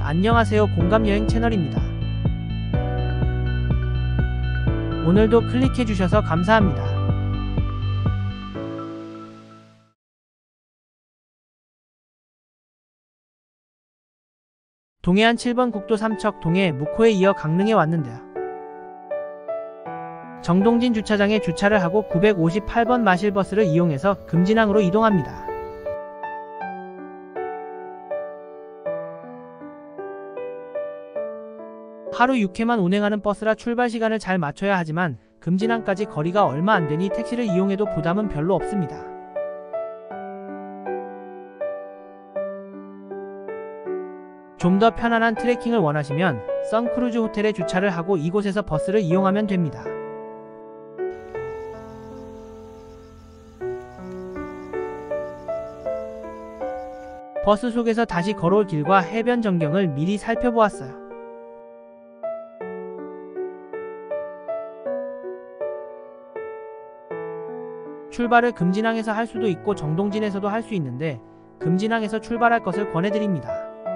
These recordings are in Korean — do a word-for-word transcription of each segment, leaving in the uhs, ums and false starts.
안녕하세요. 공감여행 채널입니다. 오늘도 클릭해주셔서 감사합니다. 동해안 칠 번 국도 삼척 동해 묵호에 이어 강릉에 왔는데요. 정동진 주차장에 주차를 하고 구백오십팔 번 마실버스를 이용해서 금진항으로 이동합니다. 하루 육 회만 운행하는 버스라 출발 시간을 잘 맞춰야 하지만 금진항까지 거리가 얼마 안되니 택시를 이용해도 부담은 별로 없습니다. 좀 더 편안한 트레킹을 원하시면 선크루즈 호텔에 주차를 하고 이곳에서 버스를 이용하면 됩니다. 버스 속에서 다시 걸어올 길과 해변 전경을 미리 살펴보았어요. 출발을 금진항에서 할 수도 있고 정동진에서도 할 수 있는데 금진항에서 출발할 것을 권해드립니다.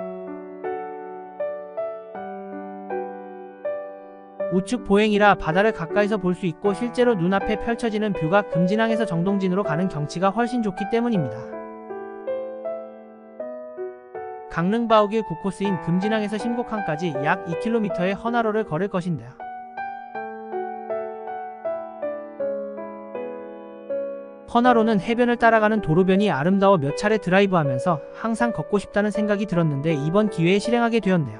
우측 보행이라 바다를 가까이서 볼 수 있고 실제로 눈앞에 펼쳐지는 뷰가 금진항에서 정동진으로 가는 경치가 훨씬 좋기 때문입니다. 강릉 바우길 구 코스인 금진항에서 신곡항까지 약 이 킬로미터의 헌화로를 걸을 것인데요. 헌화로는 해변을 따라가는 도로변이 아름다워 몇 차례 드라이브하면서 항상 걷고 싶다는 생각이 들었는데 이번 기회에 실행하게 되었네요.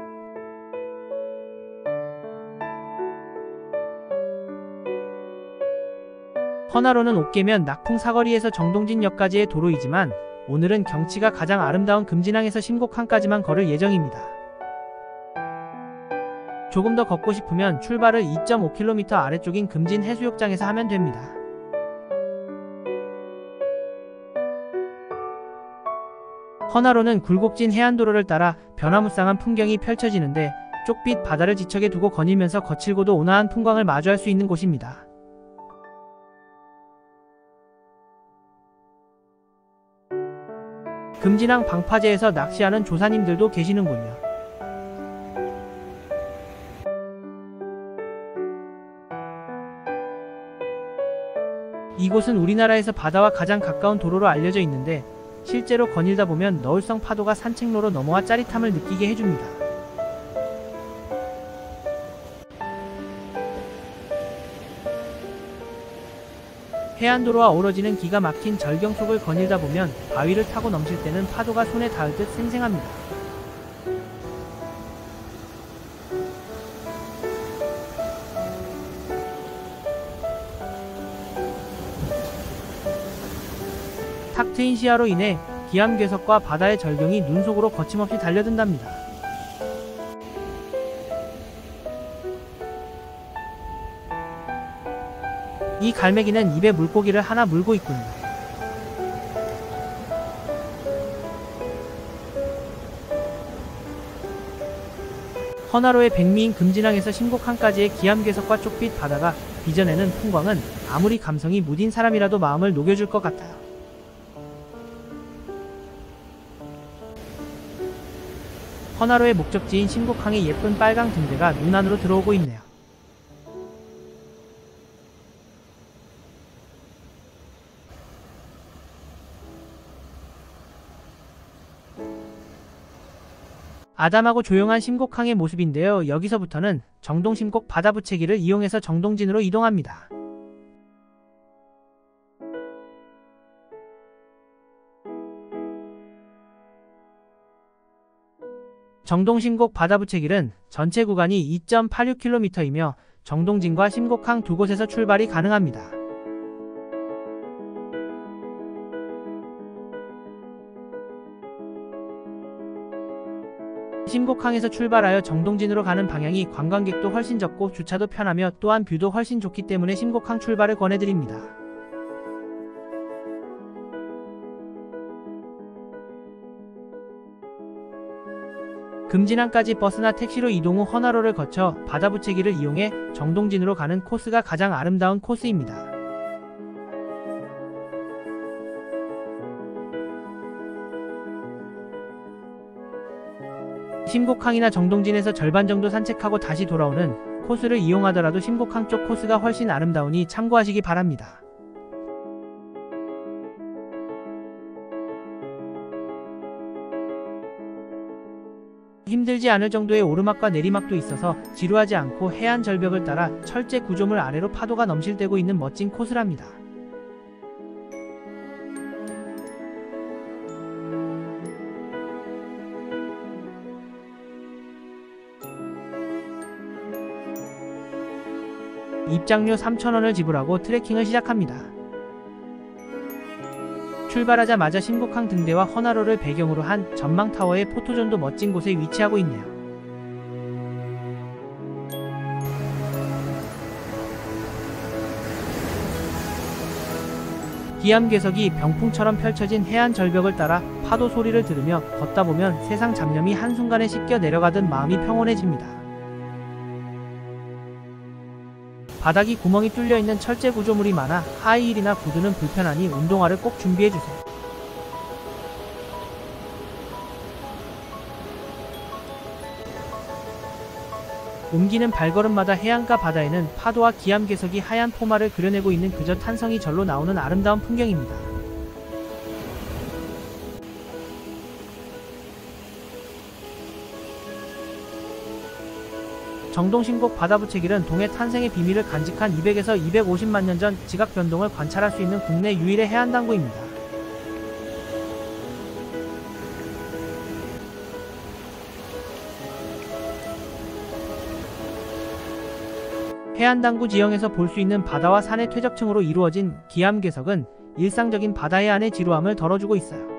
헌화로는 옥계면 낙풍 사거리에서 정동진역까지의 도로이지만 오늘은 경치가 가장 아름다운 금진항에서 신곡항까지만 걸을 예정입니다. 조금 더 걷고 싶으면 출발을 이 점 오 킬로미터 아래쪽인 금진 해수욕장에서 하면 됩니다. 헌화로는 굴곡진 해안도로를 따라 변화무쌍한 풍경이 펼쳐지는데 쪽빛 바다를 지척에 두고 거닐면서 거칠고도 온화한 풍광을 마주할 수 있는 곳입니다. 금진항 방파제에서 낚시하는 조사님들도 계시는군요. 이곳은 우리나라에서 바다와 가장 가까운 도로로 알려져 있는데 실제로 거닐다 보면 너울성 파도가 산책로로 넘어와 짜릿함을 느끼게 해줍니다. 해안도로와 어우러지는 기가 막힌 절경 속을 거닐다 보면 바위를 타고 넘칠 때는 파도가 손에 닿을 듯 생생합니다. 탁 트인 시야로 인해 기암괴석과 바다의 절경이 눈 속으로 거침없이 달려든답니다. 이 갈매기는 입에 물고기를 하나 물고 있군요. 헌화로의 백미인 금진항에서 신곡항까지의 기암괴석과 쪽빛 바다가 빚어내는 풍광은 아무리 감성이 무딘 사람이라도 마음을 녹여줄 것 같아요. 헌화로의 목적지인 신곡항의 예쁜 빨강 등대가 눈 안으로 들어오고 있네요. 아담하고 조용한 신곡항의 모습인데요. 여기서부터는 정동신곡 바다부채기를 이용해서 정동진으로 이동합니다. 정동신곡 바다부채길은 전체 구간이 이 점 팔육 킬로미터이며 정동진과 신곡항 두 곳에서 출발이 가능합니다. 신곡항에서 출발하여 정동진으로 가는 방향이 관광객도 훨씬 적고 주차도 편하며 또한 뷰도 훨씬 좋기 때문에 신곡항 출발을 권해드립니다. 금진항까지 버스나 택시로 이동 후 헌화로를 거쳐 바다부채기를 이용해 정동진으로 가는 코스가 가장 아름다운 코스입니다. 심곡항이나 정동진에서 절반 정도 산책하고 다시 돌아오는 코스를 이용하더라도 심곡항 쪽 코스가 훨씬 아름다우니 참고하시기 바랍니다. 힘들지 않을 정도의 오르막과 내리막도 있어서 지루하지 않고 해안 절벽을 따라 철제 구조물 아래로 파도가 넘실대고 있는 멋진 코스랍니다. 입장료 삼천 원을 지불하고 트레킹을 시작합니다. 출발하자마자 심곡항 등대와 헌화로를 배경으로 한 전망타워의 포토존도 멋진 곳에 위치하고 있네요. 기암괴석이 병풍처럼 펼쳐진 해안 절벽을 따라 파도 소리를 들으며 걷다 보면 세상 잡념이 한순간에 씻겨 내려가듯 마음이 평온해집니다. 바닥이 구멍이 뚫려있는 철제 구조물이 많아 하이힐이나 구두는 불편하니 운동화를 꼭 준비해주세요. 옮기는 발걸음마다 해안가 바다에는 파도와 기암괴석이 하얀 포마를 그려내고 있는 그저 탄성이 절로 나오는 아름다운 풍경입니다. 정동신곡 바다부채길은 동해 탄생의 비밀을 간직한 이백에서 이백오십만 년 전 지각 변동을 관찰할 수 있는 국내 유일의 해안당구입니다. 해안당구 지형에서 볼 수 있는 바다와 산의 퇴적층으로 이루어진 기암괴석은 일상적인 바다의 안의 지루함을 덜어주고 있어요.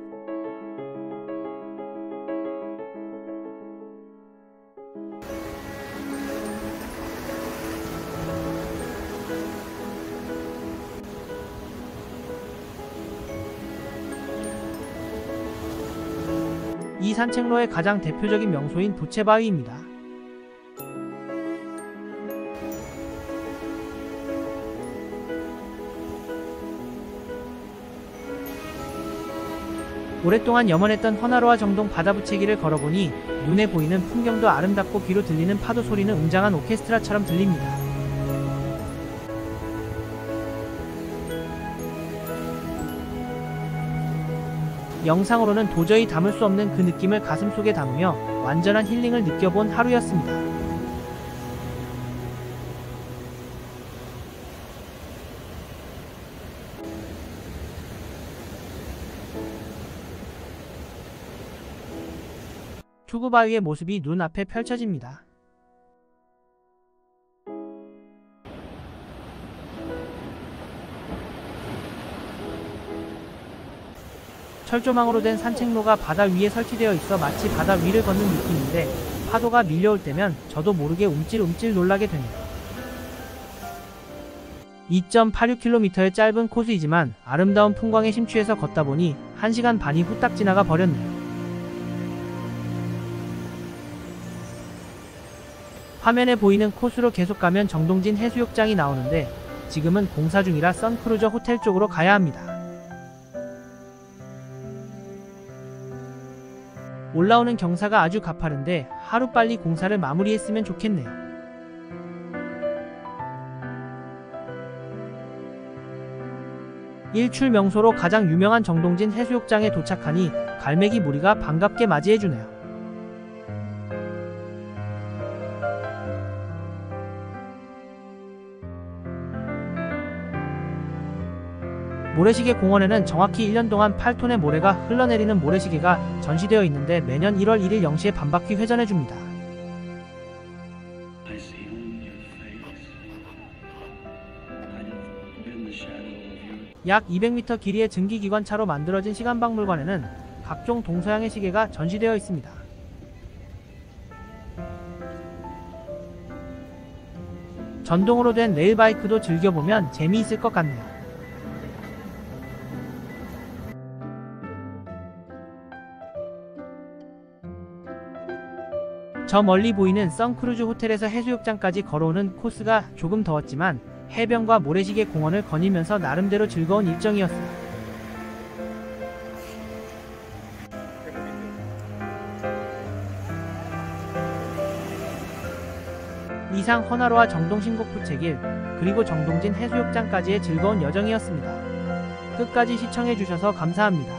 이 산책로의 가장 대표적인 명소인 부채바위입니다. 오랫동안 염원했던 헌화로와 정동 바다부채길을 걸어보니 눈에 보이는 풍경도 아름답고 귀로 들리는 파도 소리는 웅장한 오케스트라처럼 들립니다. 영상으로는 도저히 담을 수 없는 그 느낌을 가슴속에 담으며 완전한 힐링을 느껴본 하루였습니다. 투구바위의 모습이 눈앞에 펼쳐집니다. 철조망으로 된 산책로가 바다 위에 설치되어 있어 마치 바다 위를 걷는 느낌인데 파도가 밀려올 때면 저도 모르게 움찔움찔 놀라게 됩니다. 이 점 팔육 킬로미터의 짧은 코스이지만 아름다운 풍광에 심취해서 걷다 보니 한 시간 반이 후딱 지나가 버렸네요. 화면에 보이는 코스로 계속 가면 정동진 해수욕장이 나오는데 지금은 공사 중이라 선크루저 호텔 쪽으로 가야 합니다. 올라오는 경사가 아주 가파른데 하루빨리 공사를 마무리했으면 좋겠네요. 일출 명소로 가장 유명한 정동진 해수욕장에 도착하니 갈매기 무리가 반갑게 맞이해주네요. 모래시계 공원에는 정확히 일 년 동안 팔 톤의 모래가 흘러내리는 모래시계가 전시되어 있는데 매년 일월 일일 영 시에 반바퀴 회전해줍니다. 약 이백 미터 길이의 증기기관차로 만들어진 시간박물관에는 각종 동서양의 시계가 전시되어 있습니다. 전동으로 된 레일바이크도 즐겨보면 재미있을 것 같네요. 저 멀리 보이는 선크루즈 호텔에서 해수욕장까지 걸어오는 코스가 조금 더웠지만 해변과 모래시계 공원을 거니면서 나름대로 즐거운 일정이었어요. 이상 허나로와 정동신 곡포책일 그리고 정동진 해수욕장까지의 즐거운 여정이었습니다. 끝까지 시청해주셔서 감사합니다.